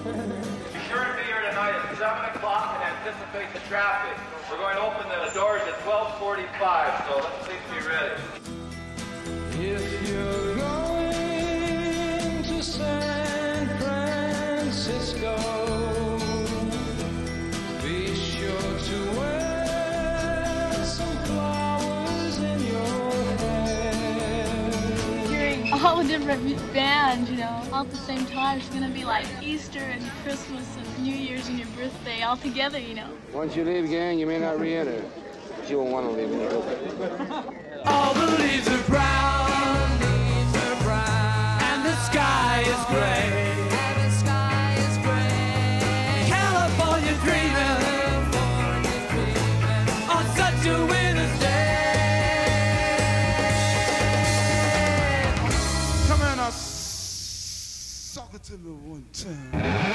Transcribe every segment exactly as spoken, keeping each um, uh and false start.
Be sure to be here tonight at seven o'clock and anticipate the traffic. We're going to open the doors at twelve forty-five, so let's please be ready. If you're going to San Francisco, be sure to wear some flowers in your hair. Hearing all different bands, you know, all at the same time, it's gonna be like Easter and Christmas and New Year's and your birthday all together, you know. Once you leave, gang, you may not re-enter, but you won't want to leave either. All the leaves are brown, leaves are brown, and the sky is gray. And the sky is gray. California dreaming, California dreaming on such a winter's day. Come on, now, suck it to me one time.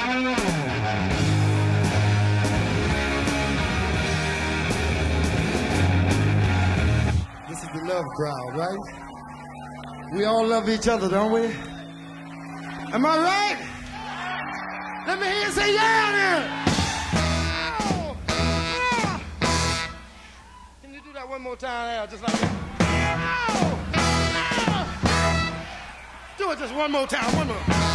This is the love crowd, right? We all love each other, don't we? Am I right? Let me hear you say yeah then! Oh, oh. Can you do that one more time, Al, just like that? Oh, oh. Do it just one more time, one more.